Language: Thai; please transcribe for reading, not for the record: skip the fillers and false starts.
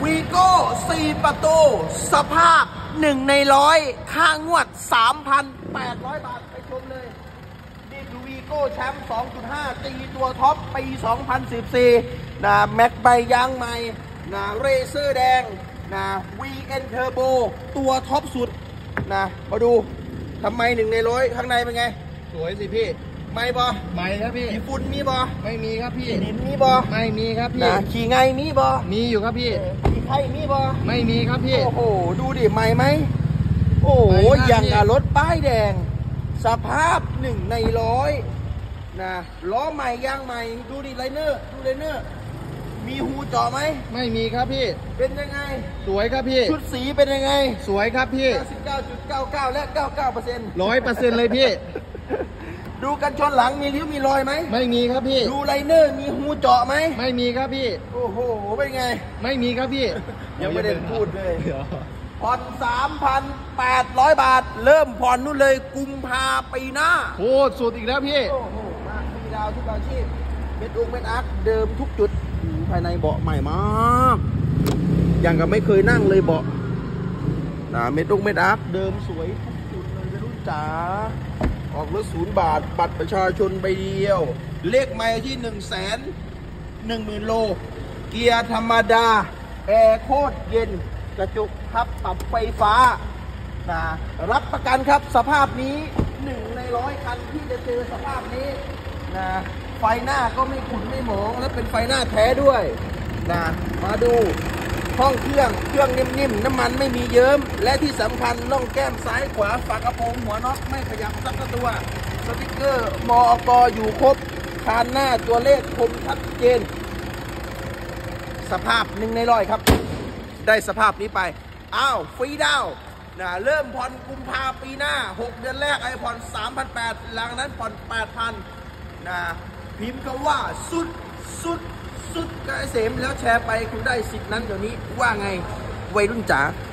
วีโก้4 ประตูสภาพ1 ใน 100ค่างวด 3,800 บาทไปชมเลยนี่คือวีโก้แชมป์ 2.5 ตีตัวท็อปปี 2014นะแม็กใบยางใหม่นะเรเซอร์แดงนะ VN Turbo ตัวท็อปสุดนะมาดูทำไม1 ใน 100ข้างในเป็นไงสวยสิพี่ไม่บอไม่ครับพี่ฝุ่นมีบอไม่มีครับพี่ดินมีบอไม่มีครับพี่ขี่ไงมีบอมีอยู่ครับพี่ขี่ไข่มีบอไม่มีครับพี่โอ้โหดูดิใหม่ไหมโอ้โหอย่างกับรถป้ายแดงสภาพ1 ใน 100นะล้อใหม่ยางใหม่ดูดิไลเนอร์ดูไลเนอร์มีหูเจาะไหมไม่มีครับพี่เป็นยังไงสวยครับพี่ชุดสีเป็นยังไงสวยครับพี่ 99.99 และ 99% 100%เลยพี่ดูกันชนหลังมีริ้วมีรอยไหมไม่มีครับพี่ดูไลเนอร์มีหูเจาะไหมไม่มีครับพี่โอ้โหเป็นไงไม่มีครับพี่ยังไม่ได้พูดเลยผ่อน 3,800 บาทเริ่มผ่อนนู่นเลยกุมภาปีหน้าโคตรสุดอีกแล้วพี่โอ้โหมามีดาวทุกอาชีพเป็นองค์เป็นอาร์คเดิมทุกจุดภายในเบาะใหม่มากอย่างกับไม่เคยนั่งเลยเบาะนะเม็ดองค์เม็ดอาร์คเดิมสวยทุกจุดเลยจะรู้จ๋าออกรถ0 บาทบัตรประชาชนใบเดียวเลขไมล์ที่110,000 โลเกียร์ธรรมดาแอร์โคตรเย็นกระจกพับปรับไฟฟ้านะรับประกันครับสภาพนี้1 ใน 100คันที่จะเจอสภาพนี้นะไฟหน้าก็ไม่ขุ่นไม่หมองและเป็นไฟหน้าแท้ด้วยนะมาดูห้องเครื่องนิ่มๆน้ำมันไม่มีเยิ้มและที่สำคัญน่องแก้มซ้ายขวาฝากระโปรงหัวน็อตไม่ขยับสักตัวสติ๊กเกอร์มอกอยู่ครบคานหน้าตัวเลขคมชัดเจนสภาพ1 ใน 100ครับได้สภาพนี้ไปอ้าวฟรีดาวนะเริ่มผ่อนกุมภาปีหน้า6 เดือนแรกไอผ่อน 3,800 หลังนั้นผ่อน 8,000 นะพิมพ์คำว่าสุดกระเสมแล้วแชร์ไปคุณได้สิทธิ์นั้นเดี๋ยวนี้ว่าไงวัยรุ่นจ๋า